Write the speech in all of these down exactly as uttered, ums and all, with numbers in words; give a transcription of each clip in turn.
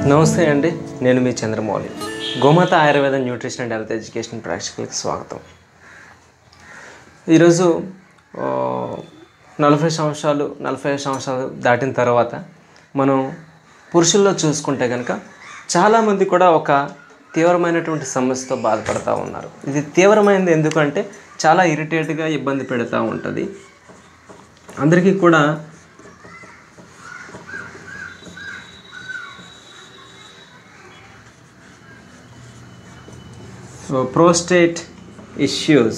నమస్తే అండి, నేను మీ Chandramouli. Gomata Ayurveda nutrition and health education ప్రేక్షకులకు స్వాగతం. ఈరోజు నలభై సంవత్సరాలు నలభై సంవత్సరాలు దాటిన తర్వాత మనం పురుషుల్లో చూసుకుంటే కనుక చాలామంది కూడా ఒక తీవ్రమైనటువంటి సమస్యతో బాధపడుతూ ఉన్నారు. ఇది తీవ్రమైనది ఎందుకంటే చాలా ఇరిటేట్గా ఇబ్బంది పెడుతూ ఉంటుంది. అందరికీ కూడా సో ప్రోస్టేట్ ఇష్యూస్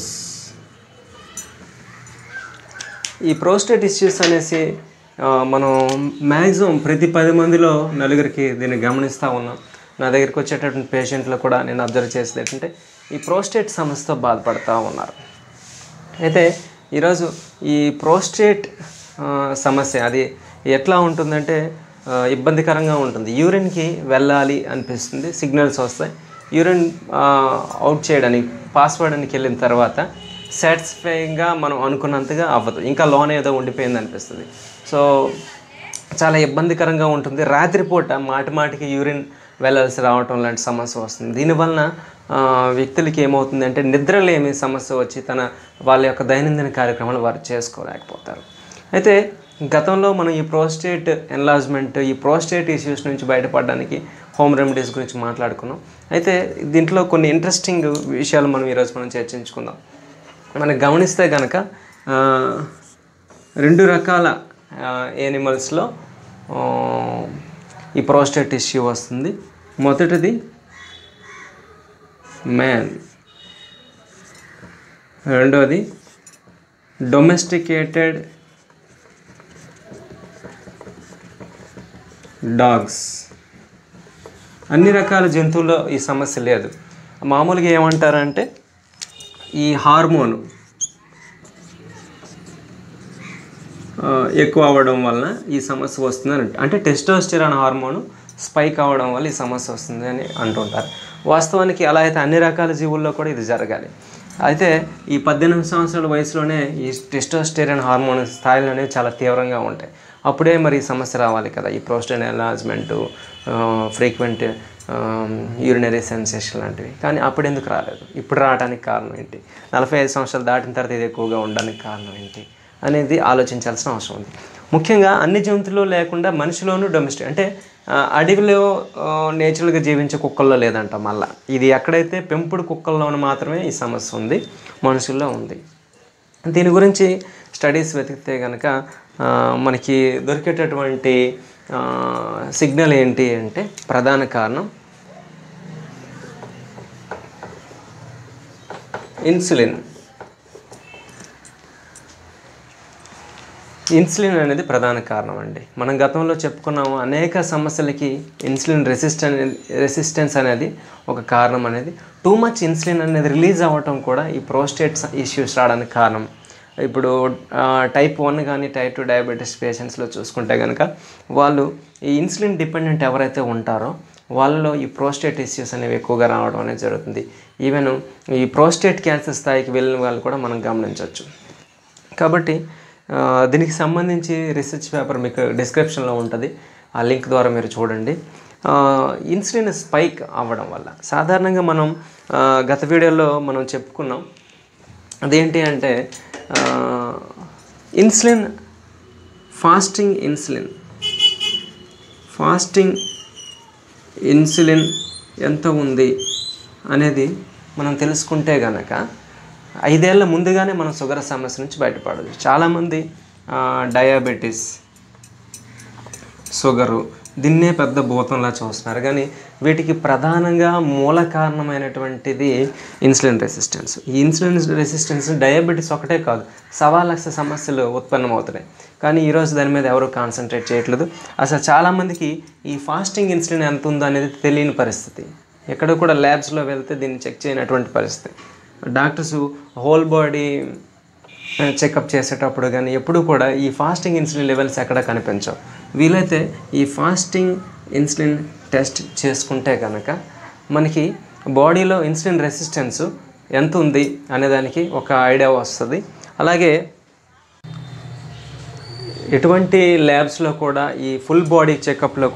ఈ ప్రోస్టేట్ ఇష్యూస్ అనేసి మనం మ్యాక్సిమం ప్రతి పది మందిలో నలుగురికి దీన్ని గమనిస్తూ ఉన్నాం. నా దగ్గరికి వచ్చేటటువంటి పేషెంట్లు కూడా నేను అబ్జర్వ్ చేసేది ఏంటంటే ఈ ప్రోస్టేట్ సమస్యతో బాధపడుతూ ఉన్నారు. అయితే ఈరోజు ఈ ప్రోస్టేట్ సమస్య అది ఎట్లా ఉంటుందంటే ఇబ్బందికరంగా ఉంటుంది. యూరిన్కి వెళ్ళాలి అనిపిస్తుంది, సిగ్నల్స్ వస్తాయి. యూరిన్ అవుట్ చేయడానికి పాస్ చేయడానికి వెళ్ళిన తర్వాత సాటిస్ఫైయింగ్గా మనం అనుకున్నంతగా అవ్వదు, ఇంకా లోన ఏదో ఉండిపోయింది అనిపిస్తుంది. సో చాలా ఇబ్బందికరంగా ఉంటుంది. రాత్రిపూట మాటి మాటికి యూరిన్ వెళ్ళాల్సి రావటం లాంటి సమస్య వస్తుంది. దీనివలన వ్యక్తులకి ఏమవుతుందంటే నిద్రలేమి సమస్య వచ్చి తన వాళ్ళ యొక్క దైనందిన కార్యక్రమాలు వారు చేసుకోలేకపోతారు. అయితే గతంలో మనం ఈ ప్రోస్టేట్ ఎన్లార్జ్మెంట్ ఈ ప్రోస్టేట్ ఇష్యూస్ నుంచి బయటపడడానికి హోమ్ రెమెడీస్ గురించి మాట్లాడుకున్నాం. అయితే దీంట్లో కొన్ని ఇంట్రెస్టింగ్ విషయాలు మనం ఈరోజు మనం చర్చించుకుందాం. మనం గమనిస్తే కనుక రెండు రకాల యానిమల్స్లో ఈ ప్రోస్టేట్ ఇష్యూ వస్తుంది. మొదటిది మ్యాన్, రెండోది డొమెస్టికేటెడ్ డాగ్స్. అన్ని రకాల జంతువుల్లో ఈ సమస్య లేదు. మామూలుగా ఏమంటారంటే ఈ హార్మోను ఎక్కువ అవ్వడం వలన ఈ సమస్య వస్తుందని, అంటే టెస్టోస్టెరాన్ హార్మోను స్పైక్ అవ్వడం వల్ల ఈ సమస్య వస్తుంది అని అంటుంటారు. వాస్తవానికి అలా అయితే అన్ని రకాల జీవుల్లో కూడా ఇది జరగాలి. అయితే ఈ పద్దెనిమిది సంవత్సరాల వయసులోనే ఈ టెస్టోస్టెరాన్ హార్మోన్ స్థాయిలు అనేవి చాలా తీవ్రంగా ఉంటాయి. అప్పుడే మరి సమస్య రావాలి కదా, ఈ prostate enlargement, frequent urinary sensation లాంటివి. కానీ అప్పుడు ఎందుకు రాలేదు, ఇప్పుడు రావడానికి కారణం ఏంటి, నలభై ఐదు సంవత్సరాలు దాటిన తర్వాత ఇది ఎక్కువగా ఉండడానికి కారణం ఏంటి అనేది ఆలోచించాల్సిన అవసరం ఉంది. ముఖ్యంగా అన్ని జంతువులు లేకుండా మనిషిలోనూ డొమెస్టిక్ అంటే అడవిలో నేచురల్గా జీవించే కుక్కల్లో లేదంట. మళ్ళీ ఇది ఎక్కడైతే పెంపుడు కుక్కల్లోనూ మాత్రమే ఈ సమస్య ఉంది, మనుషుల్లో ఉంది. దీని గురించి స్టడీస్ వెతికితే కనుక మనకి దొరికేటటువంటి సిగ్నల్ ఏంటి అంటే ప్రధాన కారణం ఇన్సులిన్. ఇన్సులిన్ అనేది ప్రధాన కారణం అండి. మనం గతంలో చెప్పుకున్నాము అనేక సమస్యలకి ఇన్సులిన్ రెసిస్టెన్ రెసిస్టెన్స్ అనేది ఒక కారణం అనేది. టూ మచ్ ఇన్సులిన్ అనేది రిలీజ్ అవ్వటం కూడా ఈ ప్రోస్టేట్ ఇష్యూస్ రావడానికి కారణం. ఇప్పుడు టైప్ వన్ కానీ టైప్ టూ డయాబెటీస్ పేషెంట్స్లో చూసుకుంటే కనుక వాళ్ళు ఈ ఇన్సులిన్ డిపెండెంట్ ఎవరైతే ఉంటారో వాళ్ళలో ఈ ప్రోస్టేట్ ఇష్యూస్ అనేవి ఎక్కువగా రావడం అనేది జరుగుతుంది. ఈవెన్ ఈ ప్రోస్టేట్ క్యాన్సర్ స్థాయికి వెళ్ళిన వాళ్ళు కూడా మనం గమనించవచ్చు. కాబట్టి దీనికి సంబంధించి రీసెర్చ్ పేపర్ మీకు డిస్క్రిప్షన్లో ఉంటుంది, ఆ లింక్ ద్వారా మీరు చూడండి. ఇన్సులిన్ స్పైక్ అవ్వడం వల్ల సాధారణంగా మనం గత వీడియోలో మనం చెప్పుకున్నాం. అదేంటి అంటే insulin fasting insulin fasting insulin ఎంత ఉంది అనేది మనం తెలుసుకుంటే కనుక ఐదేళ్ల ముందుగానే మనం షుగర్ సమస్య నుంచి బయటపడవచ్చు. చాలామంది డయాబెటీస్, షుగరు దీన్నే పెద్ద భూతంలా చూస్తున్నారు. కానీ వీటికి ప్రధానంగా మూల కారణమైనటువంటిది ఇన్సులిన్ రెసిస్టెన్స్. ఈ ఇన్సులిన్ రెసిస్టెన్స్ డయాబెటీస్ ఒకటే కాదు, సవా లక్ష సమస్యలు ఉత్పన్నమవుతున్నాయి. కానీ ఈరోజు దాని మీద ఎవరు కాన్సన్ట్రేట్ చేయట్లేదు. అసలు చాలామందికి ఈ ఫాస్టింగ్ ఇన్సులిన్ ఎంత ఉందో అనేది తెలియని పరిస్థితి. ఎక్కడ కూడా ల్యాబ్స్లో వెళ్తే దీన్ని చెక్ చేయనటువంటి పరిస్థితి. డాక్టర్స్ హోల్ బాడీ చెకప్ చేసేటప్పుడు కానీ ఎప్పుడు కూడా ఈ ఫాస్టింగ్ ఇన్సులిన్ లెవెల్స్ ఎక్కడ కనిపించవు. వీలైతే ఈ ఫాస్టింగ్ ఇన్సులిన్ టెస్ట్ చేసుకుంటే కనుక మనకి బాడీలో ఇన్సులిన్ రెసిస్టెన్స్ ఎంత ఉంది అనేదానికి ఒక ఐడియా వస్తుంది. అలాగే ఎటువంటి ల్యాబ్స్లో కూడా ఈ ఫుల్ బాడీ చెకప్లో కూడా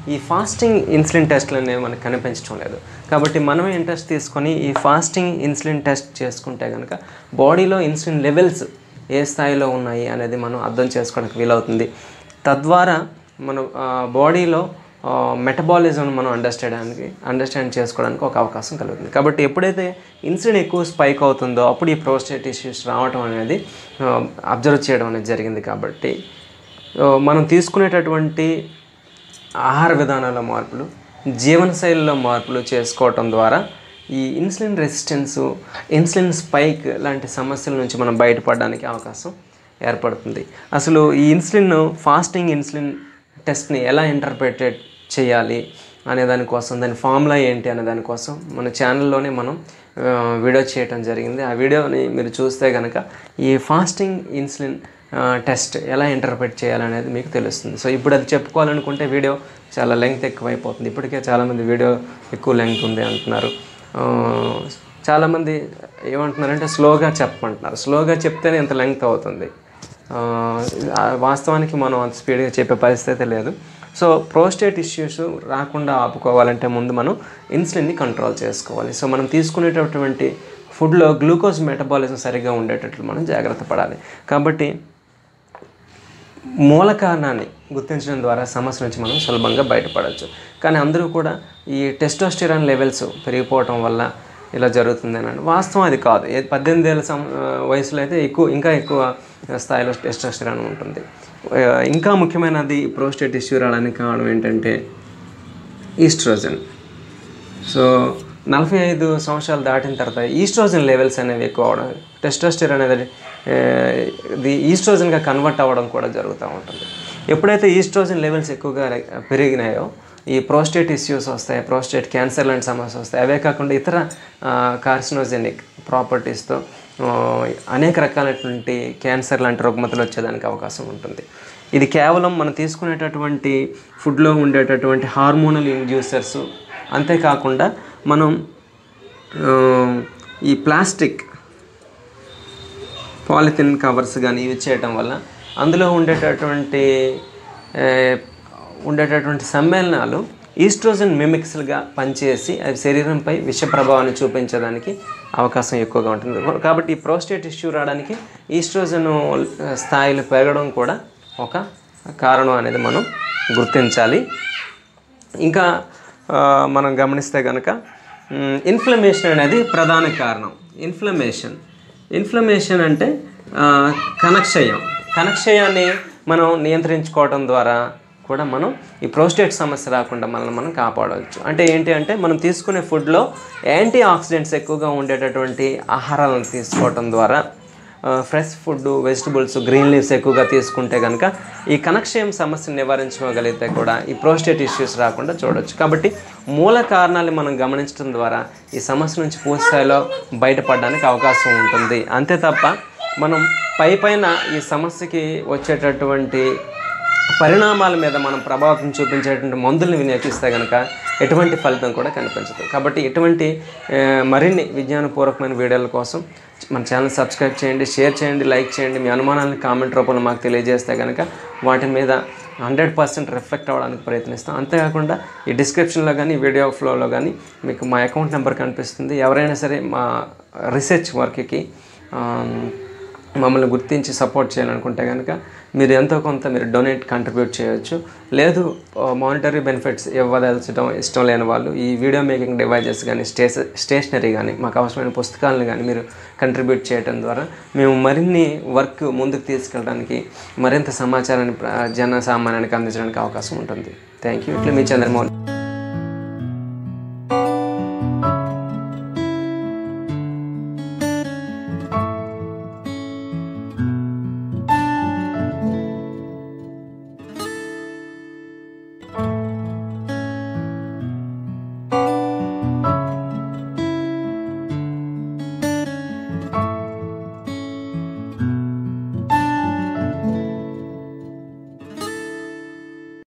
ఈ ఫాస్టింగ్ ఇన్సులిన్ టెస్ట్లు అనేవి మనకు కనిపించడం లేదు. కాబట్టి మనమే ఇంట్రెస్ట్ తీసుకొని ఈ ఫాస్టింగ్ ఇన్సులిన్ టెస్ట్ చేసుకుంటే కనుక బాడీలో ఇన్సులిన్ లెవెల్స్ ఏ స్థాయిలో ఉన్నాయి అనేది మనం అర్థం చేసుకోవడానికి వీలవుతుంది. తద్వారా మన బాడీలో మెటబాలిజం మనం అండర్స్టాండ్కి అండర్స్టాండ్ చేసుకోవడానికి ఒక అవకాశం కలుగుతుంది. కాబట్టి ఎప్పుడైతే ఇన్సులిన్ ఎక్కువ స్పైక్ అవుతుందో అప్పుడు ఈ ప్రోస్టేట్ ఇష్యూస్ రావడం అనేది అబ్జర్వ్ చేయడం అనేది జరిగింది. కాబట్టి మనం తీసుకునేటటువంటి ఆహార విధానాల మార్పులు, జీవనశైలిలో మార్పులు చేసుకోవటం ద్వారా ఈ ఇన్సులిన్ రెసిస్టెన్సు, ఇన్సులిన్ స్పైక్ లాంటి సమస్యల నుంచి మనం బయటపడడానికి అవకాశం ఏర్పడుతుంది. అసలు ఈ ఇన్సులిన్ ఫాస్టింగ్ ఇన్సులిన్ టెస్ట్ని ఎలా ఇంటర్ప్రిటేట్ చేయాలి అనే దానికోసం, దాని ఫార్ములా ఏంటి అనే దానికోసం మన ఛానల్లోనే మనం వీడియో చేయటం జరిగింది. ఆ వీడియోని మీరు చూస్తే కనుక ఈ ఫాస్టింగ్ ఇన్సులిన్ టెస్ట్ ఎలా ఇంటర్ప్రిట్ చేయాలనేది మీకు తెలుస్తుంది. సో ఇప్పుడు అది చెప్పుకోవాలనుకుంటే వీడియో చాలా లెంగ్త్ ఎక్కువైపోతుంది. ఇప్పటికే చాలామంది వీడియో ఎక్కువ లెంగ్త్ ఉంది అంటున్నారు. చాలామంది ఏమంటున్నారంటే స్లోగా చెప్పమంటున్నారు. స్లోగా చెప్తేనే ఇంత లెంగ్త్ అవుతుంది. వాస్తవానికి మనం అంత స్పీడ్గా చెప్పే పరిస్థితి లేదు. సో ప్రోస్టేట్ ఇష్యూస్ రాకుండా ఆపుకోవాలంటే ముందు మనం ఇన్సులిన్ని కంట్రోల్ చేసుకోవాలి. సో మనం తీసుకునేటటువంటి ఫుడ్లో గ్లూకోజ్ మెటబాలిజం సరిగ్గా ఉండేటట్లు మనం జాగ్రత్త పడాలి. కాబట్టి మూల కారణాన్ని గుర్తించడం ద్వారా సమస్య నుంచి మనం సులభంగా బయటపడవచ్చు. కానీ అందరూ కూడా ఈ టెస్టోస్టెరాన్ లెవెల్స్ పెరిగిపోవటం వల్ల ఇలా జరుగుతుంది అని వాస్తవం అది కాదు. పద్దెనిమిది ఏళ్ళ సం వయసులో అయితే ఎక్కువ ఇంకా ఎక్కువ స్థాయిలో టెస్టోస్టెరాన్ ఉంటుంది. ఇంకా ముఖ్యమైనది ప్రోస్టేట్ ఇష్యూ రావడానికి కారణం ఏంటంటే ఈస్ట్రోజన్. సో నలభై ఐదు సంవత్సరాలు దాటిన తర్వాత ఈస్ట్రోజన్ లెవెల్స్ అనేవి ఎక్కువ అవడం, టెస్టోస్టెరాన్ అనేది ఇది ఈస్ట్రోజన్గా కన్వర్ట్ అవ్వడం కూడా జరుగుతూ ఉంటుంది. ఎప్పుడైతే ఈస్ట్రోజన్ లెవెల్స్ ఎక్కువగా పెరిగినాయో ఈ ప్రోస్టేట్ ఇష్యూస్ వస్తాయి, ప్రోస్టేట్ క్యాన్సర్ లాంటి సమస్యలు వస్తాయి. అవే కాకుండా ఇతర కార్సినోజెనిక్ ప్రాపర్టీస్తో అనేక రకాలైనటువంటి క్యాన్సర్ లాంటి రుగ్మతలు వచ్చేదానికి అవకాశం ఉంటుంది. ఇది కేవలం మనం తీసుకునేటటువంటి ఫుడ్లో ఉండేటటువంటి హార్మోనల్ ఇండ్యూసర్స్, అంతేకాకుండా మనం ఈ ప్లాస్టిక్ పాలిథిన్ కవర్స్ కానీ యూజ్ చేయటం వల్ల అందులో ఉండేటటువంటి ఉండేటటువంటి సమ్మేళనాలు ఈస్ట్రోజన్ మిమిక్స్లుగా పనిచేసి అవి శరీరంపై విష ప్రభావాన్ని చూపించడానికి అవకాశం ఎక్కువగా ఉంటుంది. కాబట్టి ఈ ప్రోస్టేట్ ఇష్యూ రావడానికి ఈస్ట్రోజన్ స్థాయిలు పెరగడం కూడా ఒక కారణం అనేది మనం గుర్తించాలి. ఇంకా మనం గమనిస్తే కనుక ఇన్ఫ్లమేషన్ అనేది ప్రధాన కారణం. ఇన్ఫ్లమేషన్ ఇన్ఫ్లమేషన్ అంటే కణక్షయం. కణక్షయాన్ని మనం నియంత్రించుకోవడం ద్వారా కూడా మనం ఈ ప్రోస్టేట్ సమస్య రాకుండా మనల్ని మనం కాపాడవచ్చు. అంటే ఏంటి అంటే మనం తీసుకునే ఫుడ్లో యాంటీ ఆక్సిడెంట్స్ ఎక్కువగా ఉండేటటువంటి ఆహారాలను తీసుకోవడం ద్వారా, fresh food, vegetables, green leaves ఎక్కువగా తీసుకుంటే కనుక ఈ కణక్షయం సమస్యను నివారించుకోగలిగితే కూడా ఈ ప్రోస్టేట్ ఇష్యూస్ రాకుండా చూడవచ్చు. కాబట్టి మూల కారణాలు మనం గమనించడం ద్వారా ఈ సమస్య నుంచి పూర్తి స్థాయిలో బయటపడడానికి అవకాశం ఉంటుంది. అంతే తప్ప మనం పై పైన ఈ సమస్యకి వచ్చేటటువంటి పరిణామాల మీద మనం ప్రభావం చూపించేటువంటి మందుల్ని వినియోగిస్తే కనుక ఎటువంటి ఫలితం కూడా కనిపించదు. కాబట్టి ఎటువంటి మరిన్ని విజ్ఞానపూర్వకమైన వీడియోల కోసం మన ఛానల్ సబ్స్క్రైబ్ చేయండి, షేర్ చేయండి, లైక్ చేయండి. మీ అనుమానాలను కామెంట్ రూపంలో మాకు తెలియజేస్తే కనుక వాటి మీద హండ్రెడ్ పర్సెంట్ రిఫ్లెక్ట్ అవ్వడానికి ప్రయత్నిస్తాం. అంతేకాకుండా ఈ డిస్క్రిప్షన్లో కానీ వీడియో ఫ్లోలో కానీ మీకు మా అకౌంట్ నెంబర్ కనిపిస్తుంది. ఎవరైనా సరే మా రీసెర్చ్ వర్క్కి మమ్మల్ని గుర్తించి సపోర్ట్ చేయాలనుకుంటే కనుక మీరు ఎంతో కొంత మీరు డొనేట్ కంట్రిబ్యూట్ చేయొచ్చు. లేదు మానిటరీ బెనిఫిట్స్ ఇవ్వదలచడం ఇష్టం లేని వాళ్ళు ఈ వీడియో మేకింగ్ డివైజెస్ కానీ స్టేష స్టేషనరీ కానీ మాకు అవసరమైన పుస్తకాలను కానీ మీరు కంట్రిబ్యూట్ చేయడం ద్వారా మేము మరిన్ని వర్క్ ముందుకు తీసుకెళ్ళడానికి, మరింత సమాచారాన్ని జన సామాన్యానికి అందించడానికి అవకాశం ఉంటుంది. Thank you. ఇట్లా మీ చంద్రమౌళి.